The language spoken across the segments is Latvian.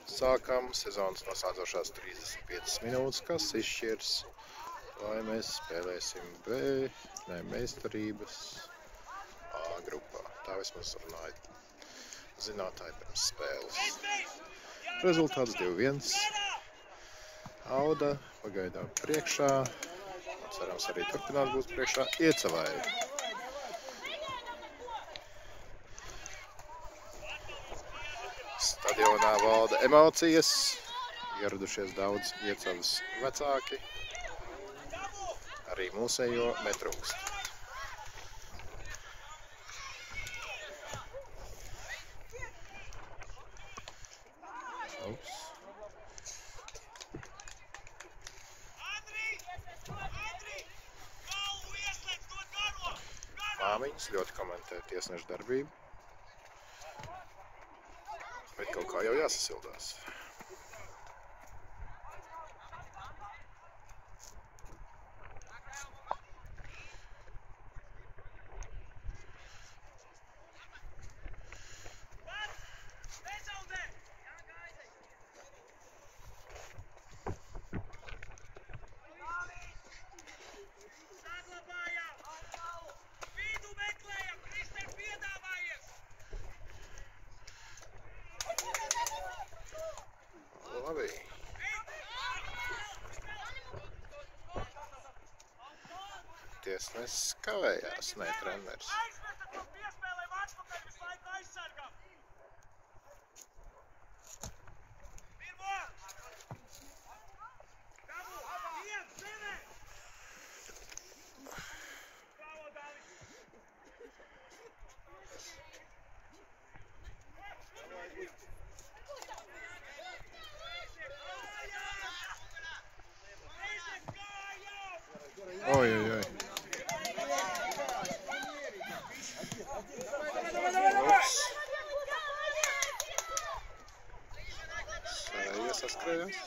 Sākam sezonas noslēdzošās 35 minūtes, kas izšķirs, vai mēs spēlēsim meistarības A grupā. Tā vismaz runāja zinātāji pirms spēles. Rezultāts 2-1. Auda pagaidām priekšā. Cerams arī turpināt būt priekšā Iecavai. Stadionā valda emocijas. Ieradušies daudz Iecavas vecāki. Arī mūsējo netrūkst. Māmiņas ļoti komentē tiesnešu darbību, bet kaut kā jau jāsasildās. Labi. Tiesnesis kavējās, ne treneris. Oi. Ups. Sēja saskrējās.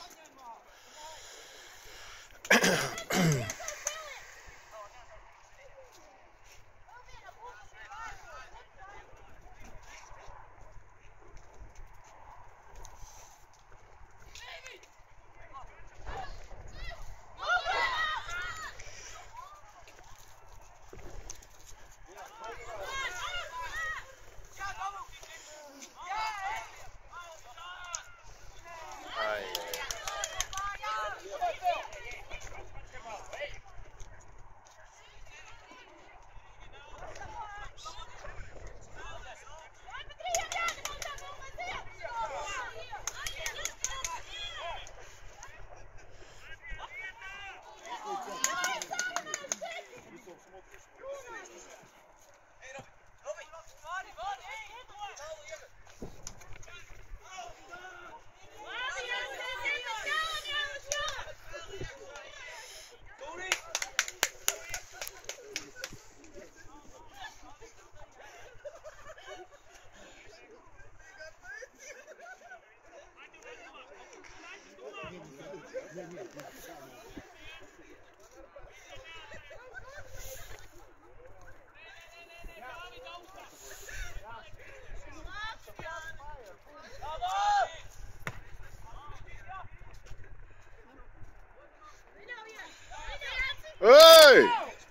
Ei!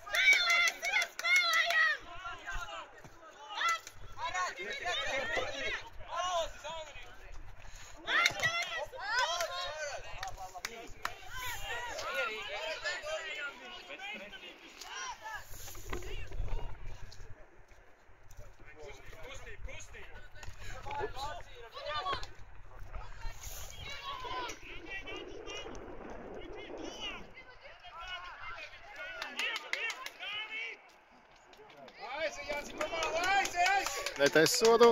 Netais sodu.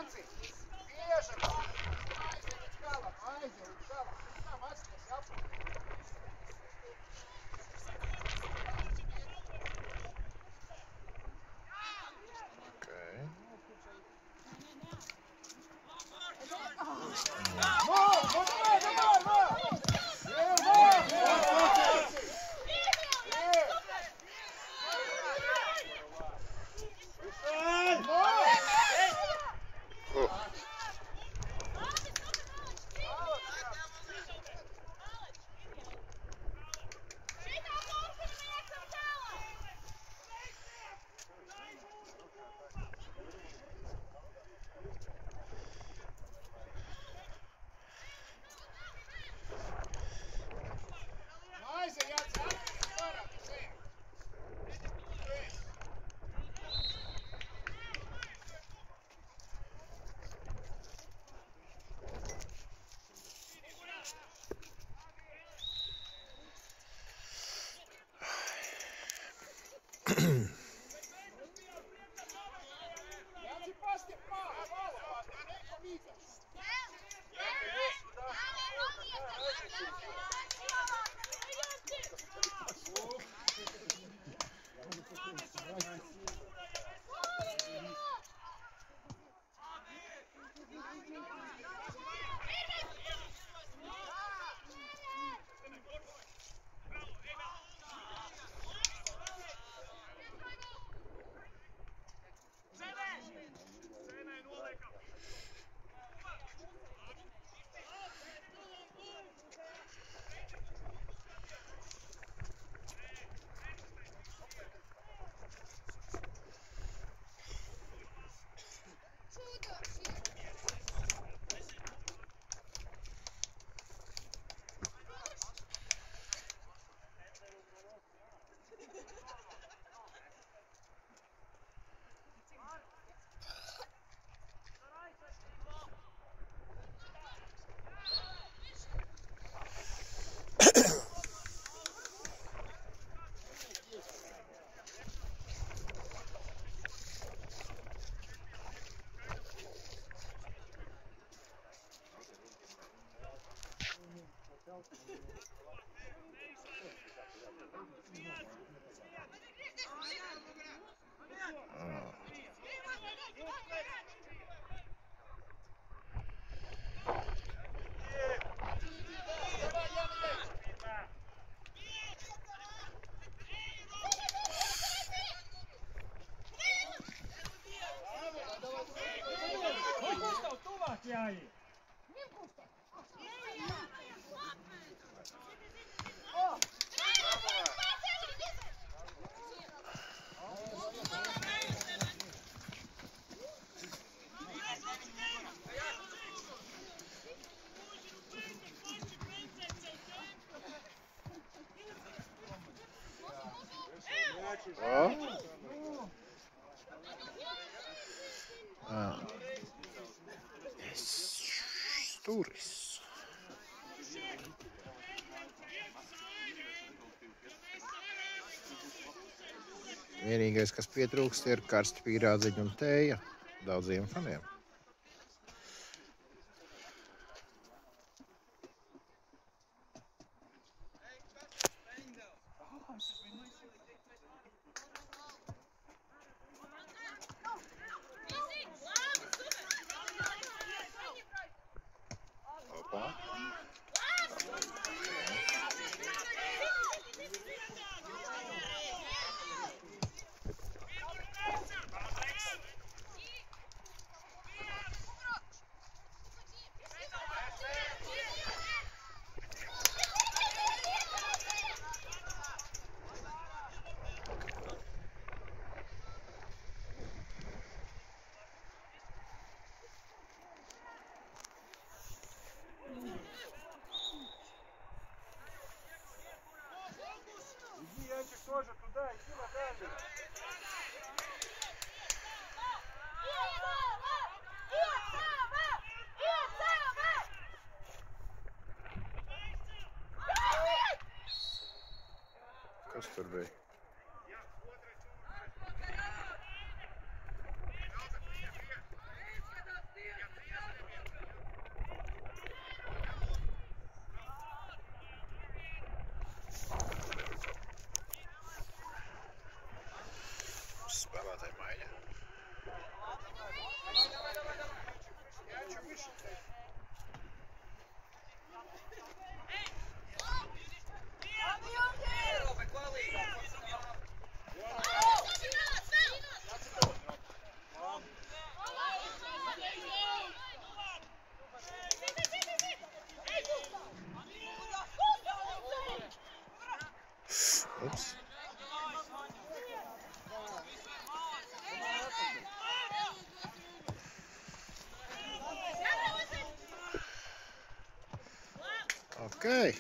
Stūris. Vienīgais, kas pietrūkst, ir karsti pīrādziņi un tēja daudziem faniem. Тоже туда, иди на дальний. Kas tur bija? spēlētāju maiņa. Ups. Okay.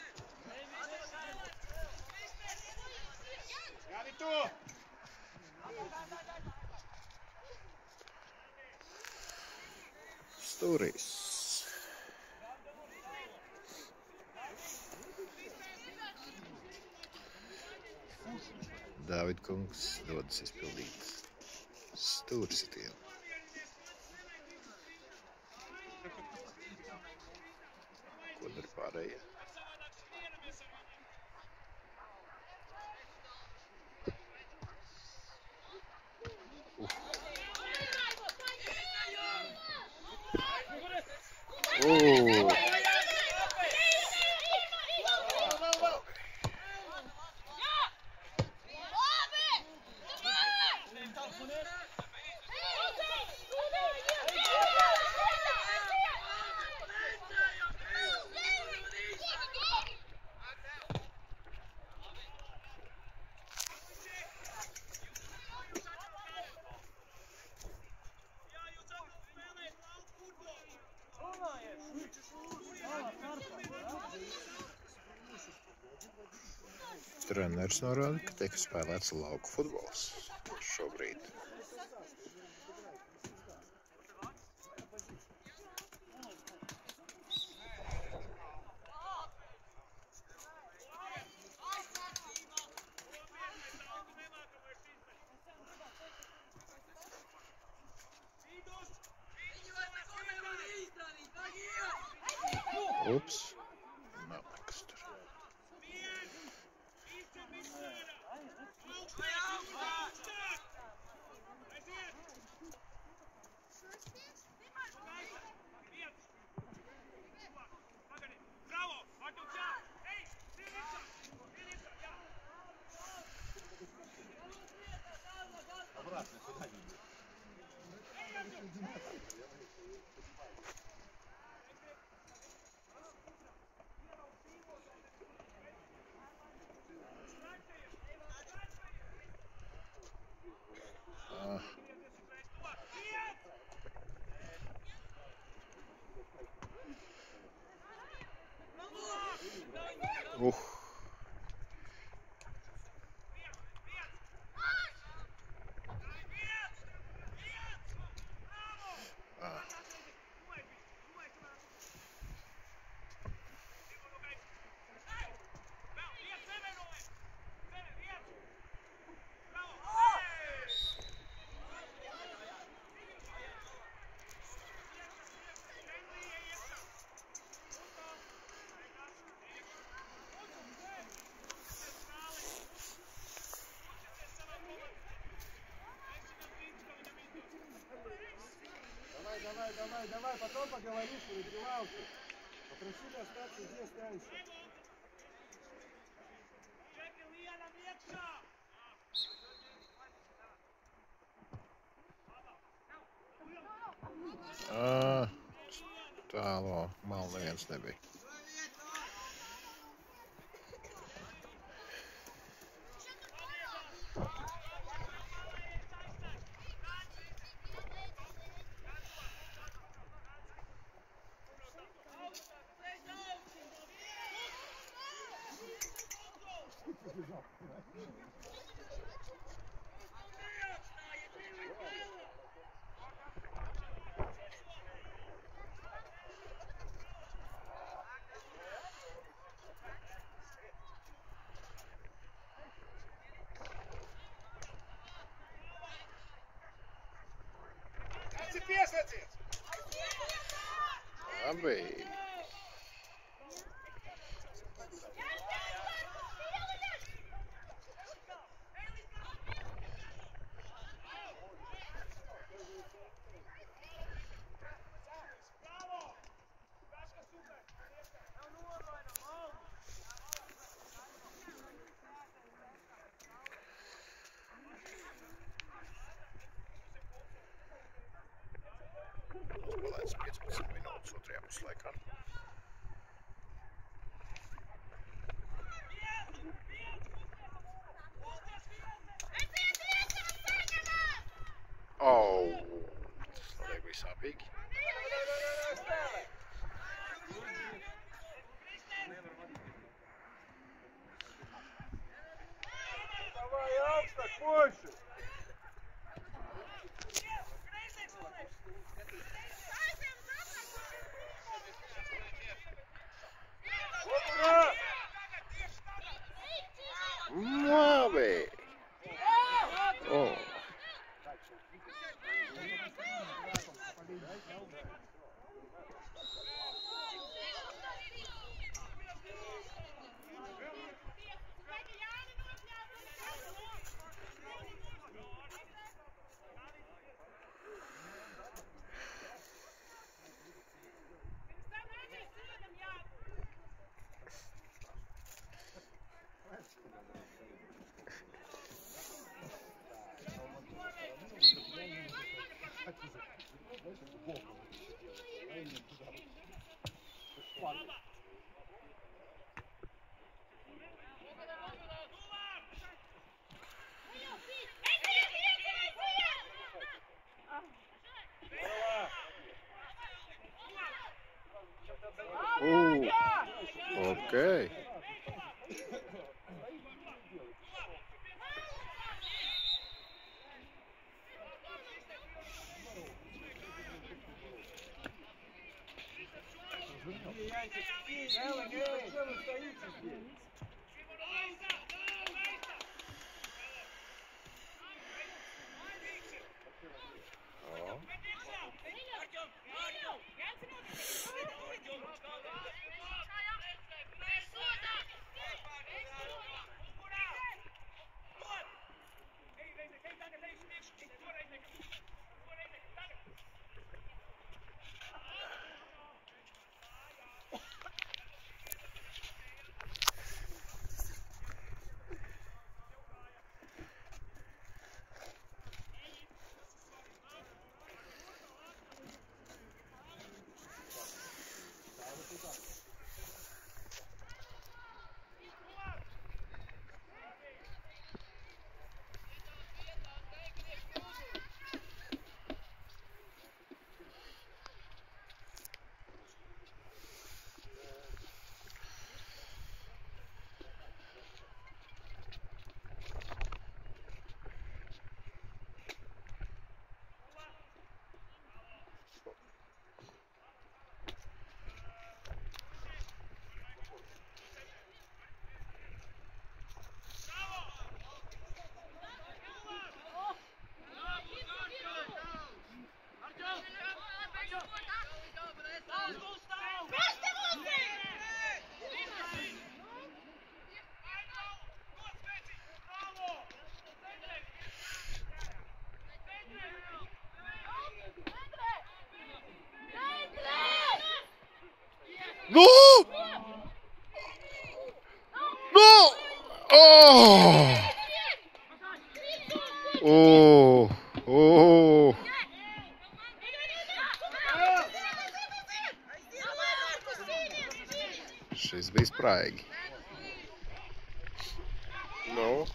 Stūris. Dāvid kungs dodas izpildīt stūrsitienu. Ko dar pārējie? Treneris norāda, ka tiek spēlēts lauku futbols šobrīd. Ups. Nav nekas tur. Давай, потом поговоришь в раздевалке. Попросили остаться здесь раньше. Tālo mal neviens nebija. Labi. Darbīgi. Давай, аукстāk, больше! Labi! O! Окей. No! No! Oh! Oh! Oh! Šis bija spraigi. Nu?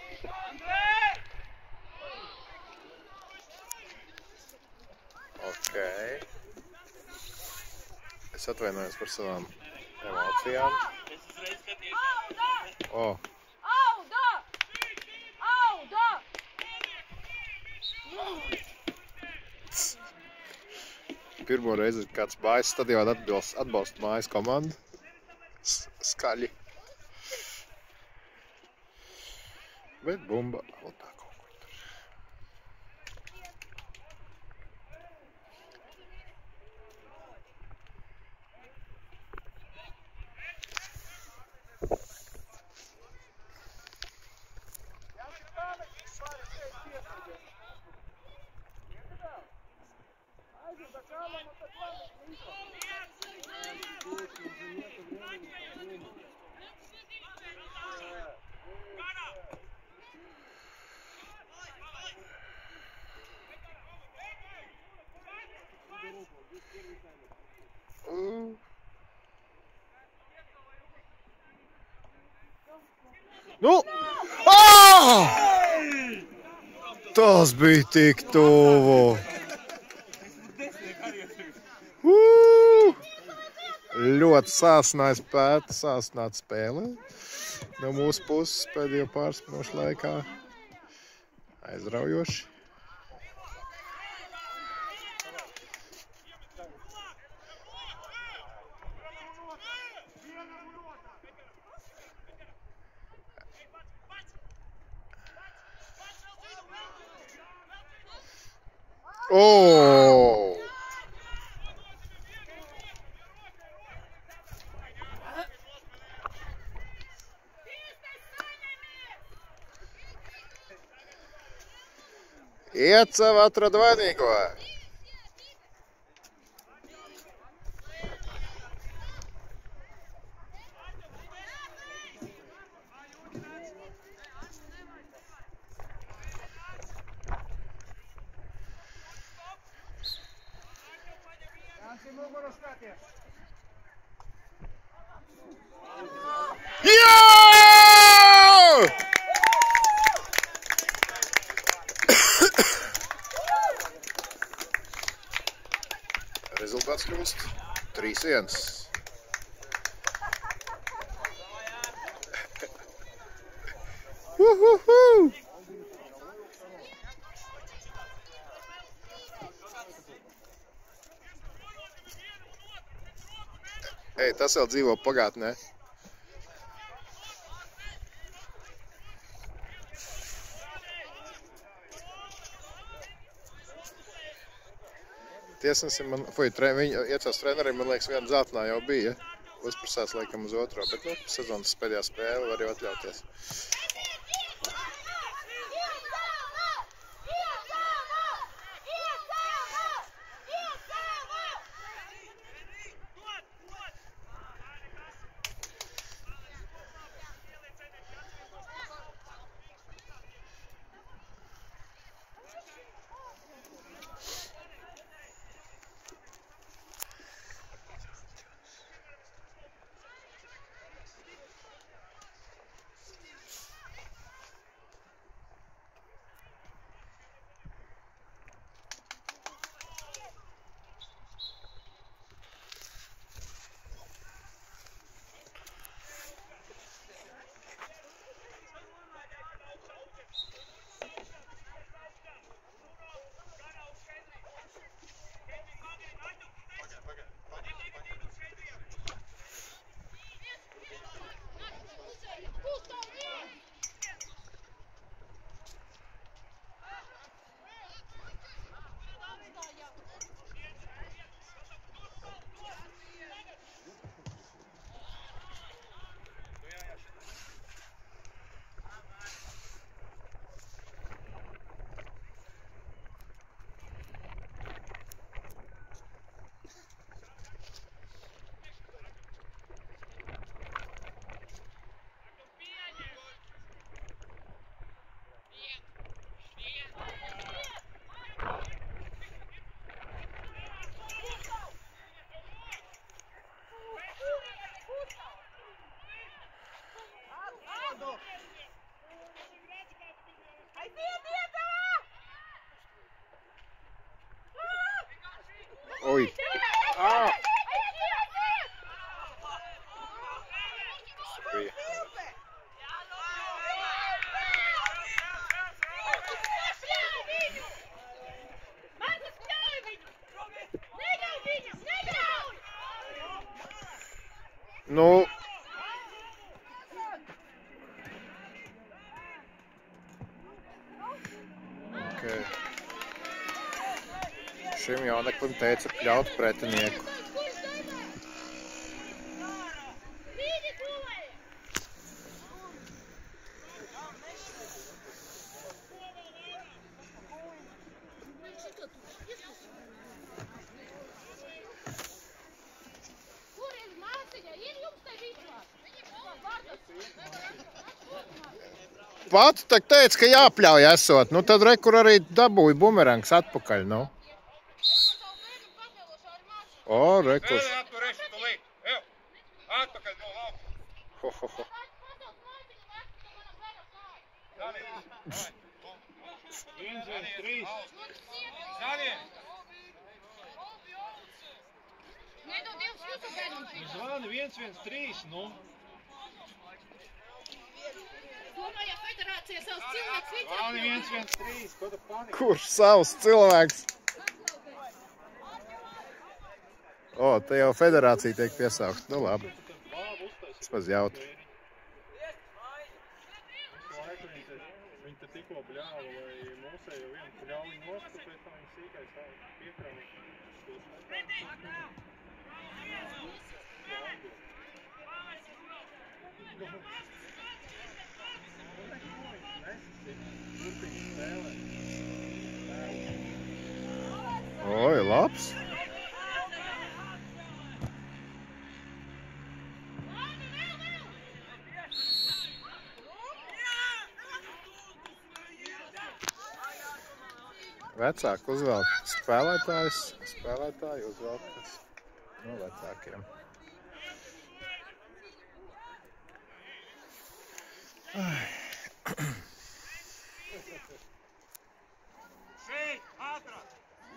Okei. Es atvainojos par savām emocijām. O! Pirmo reizi kāds mājas stadionā atbalsta mājas komandu. Skaļi. Bet bumba autā kaut kur tur. Nu! Tas bija tik tuvu! Ļoti sāsināta spēle no mūsu puses pēdējo pāris minūšu laikā. Aizraujoši. Oh! Iecava atrada vainīgo. Rezultāts kļūst 3-1. Ei, tas vēl dzīvo pagātnē. Tiesnesim man, viņa iecās trenerim, man liekas, viena zeltnā jau bija. Uzprasās laikam uz otro, bet, nu, sezonas pēdējā spēle var jau atļauties. Oi! Ah! Nu... Okay. Šim jauneklim teica pļaut pretinieku. Pats tak teica, ka jāpļauj esot. Nu tad rekur arī dabūja bumerangs atpakaļ, nu. O, rekur. Ho, ho, ho. Zvani 113, nu. Domāju, ja federācija savus cilvēkus Zvani viņam 113, ko tu paniki? Kurš savs cilvēks? O, te jau federācija tiek piesaukt. Nu labi. Tas maz jautri. Viņi te tikko bļāva, lai mūsēja vienu bļauju nost, un pēc tam viņi sīkais piekrāva. Oi, labs. Vecāki uzvelk spēlētāji uzvelk no vecākiem. Šeit, ātrāk!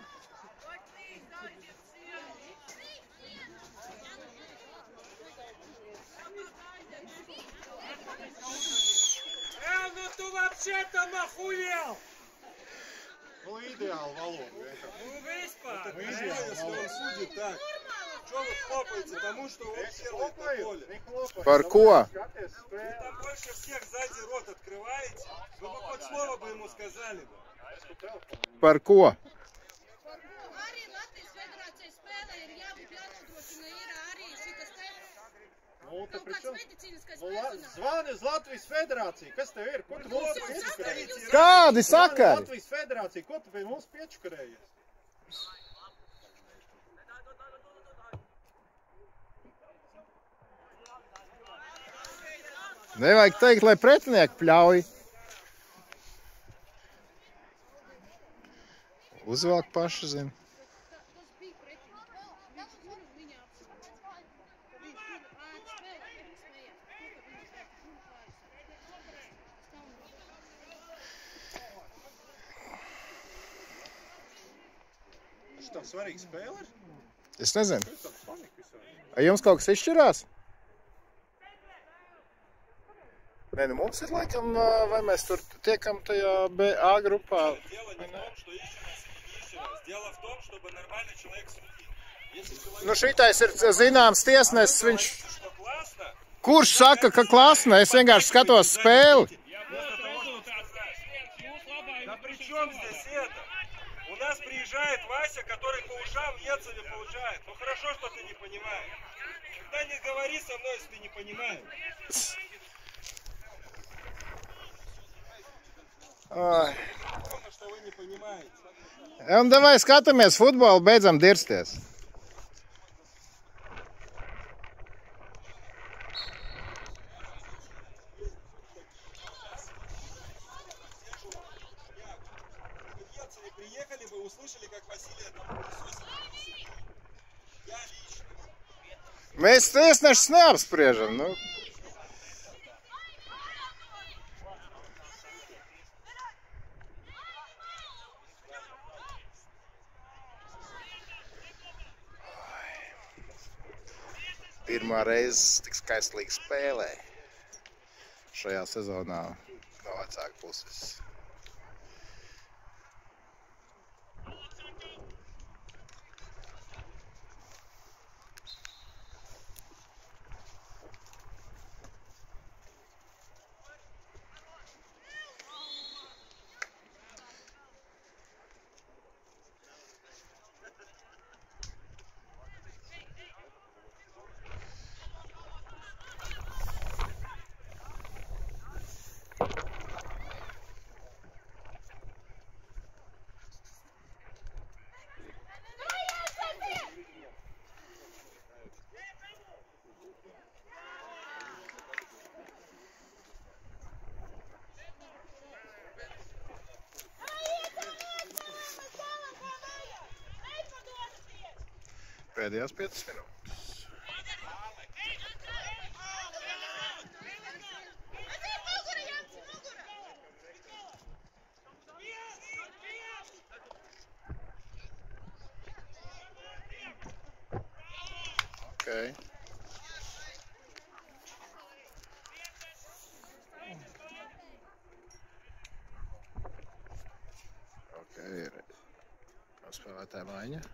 Ну tu вообще там охуел! Nu, ideāli valoda vienkārši. Ну vispār! Ну, если он судит так, что вы хлопаете тому, что он первый на поле? Par ko? Вы там больше всех сзади рот открываете. Вы бы хоть слово бы ему сказали бы. Par ko? Arī Latvijas federācijas spēlē ir jābūt jānodrošina ir arī šitas te Nu, te kaut pri kāds čem? medicīniskais Nu, personāls. zvani uz Latvijas federāciju. Kas tev ir? Ko tu mums piečukarējies? Kādi Zvani uz sakari? Latvijas federāciju. Ko tu pie mums piečukarējies? Nevajag teikt, lai pretinieki pļauj. Uzvelk paši zina. Tas bija pretinieks. Viņš tur viņā apsaka. Ka viņš tur ātri spēlē, viņi smējās. To, ka viņi spēlē Tas tā svarīga spēle ir? Es nezinu. Kas tāds panika visā? Vai jums kaut kas izšķirās? Nē, nu mums ir laikam, vai mēs tur tiekam tajā A grupā. Дело не в том, что ищем нас или не ищем нас. Дело в том, чтобы нормальный человек судил. Если человек Nu šitais ir zināms tiesnesis, viņš... говорит, что классно, Kurš saka, ka klasne? Es vienkārši skatos spēli. да при чем здесь это? У нас приезжает Вася, который по ушам Ецове получает. Ну хорошо, что ты не понимаешь. Тогда не говори со мной, если ты не понимаешь. Ai. Потому что вы не понимаете. Un davai skatāmies futbolu, beidzam dirsties. Ецове приехали бы, услышали, как Василия там пылесосит. Я лично. Mēs tiesnešus neapspriežam, nu. Pirmā reize tik skaistlīgi spēlē šajā sezonā no vecāku puses. Pēdējās 5 minūtes. Okay. Okay, ir spēlētāja maiņa.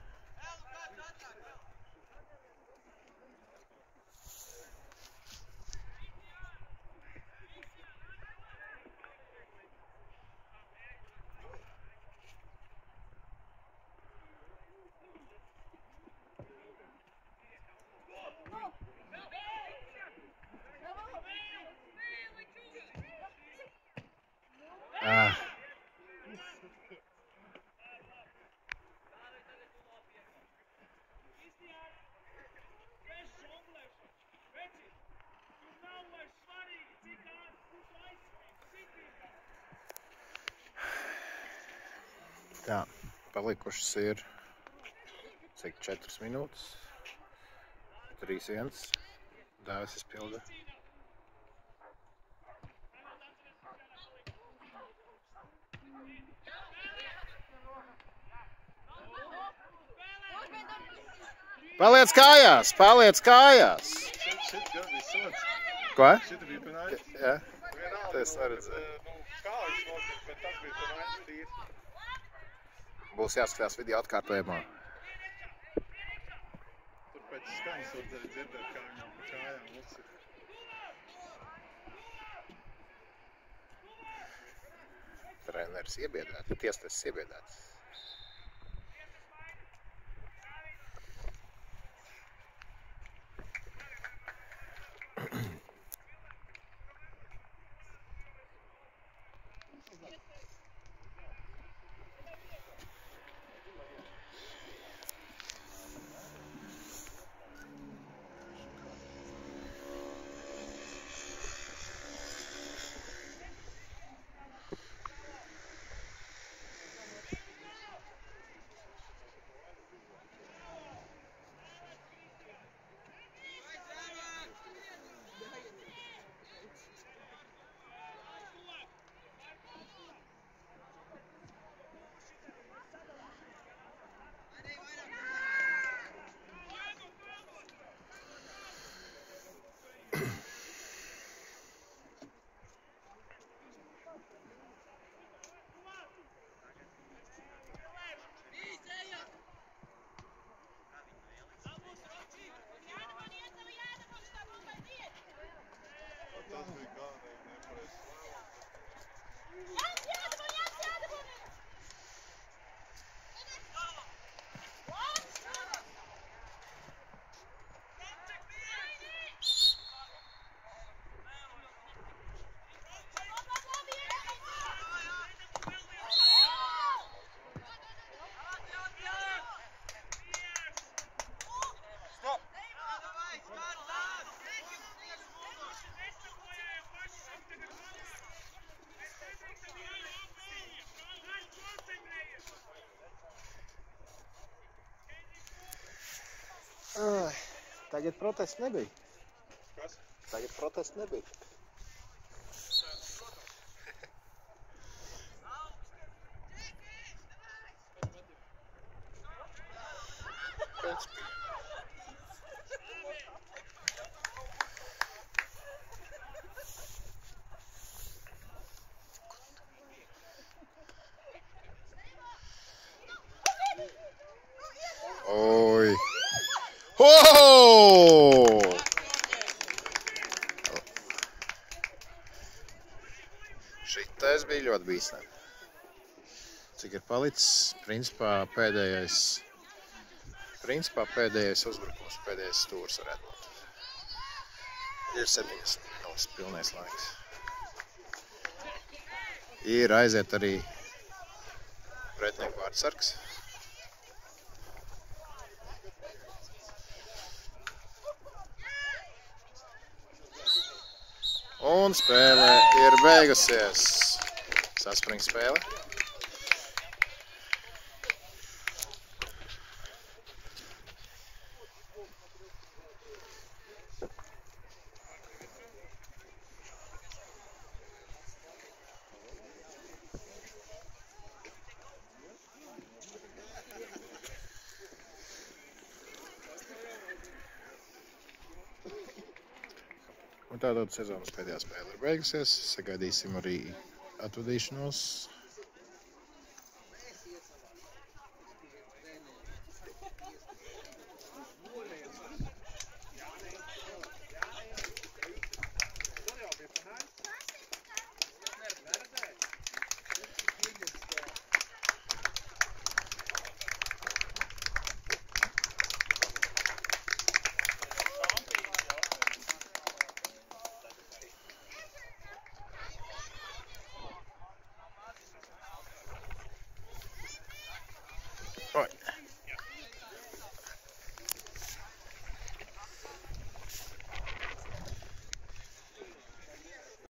Tā, palikušas ir cik 4 minūtes, 3-1, Dāvis izpilda. Paliec kājās, paliec kājās! Šit gan bija sots. Ko? Šit bija penāļs. Jā, es neredzēju. Kā viņš notiek, bet tas bija penāļs tīrs. Būs jāskatās video atkārtojumā. Tur pēc skaņas var dzirdēt, kā viņam pa kājām uzsika. Treneris iebiedēts, tiesnesis iebiedēts. Tas bija galvenais nepareizs. Tagad protests nebija. Kas? Tagad protests nebija. Pēc bija. Oi! Oh! Šitais bija ļoti bīstami. Cik ir palicis, principā pēdējais uzbrukums, pēdējais stūrs varētu būt. Ir 7 minūtes pilnais laiks. Ir aiziet arī pretinieku vārdsargs. Un spēle ir beigusies. Saspring spēle. Un tātad sezonas pēdējā spēle ir beigusies. Sagaidīsim arī atvadīšanos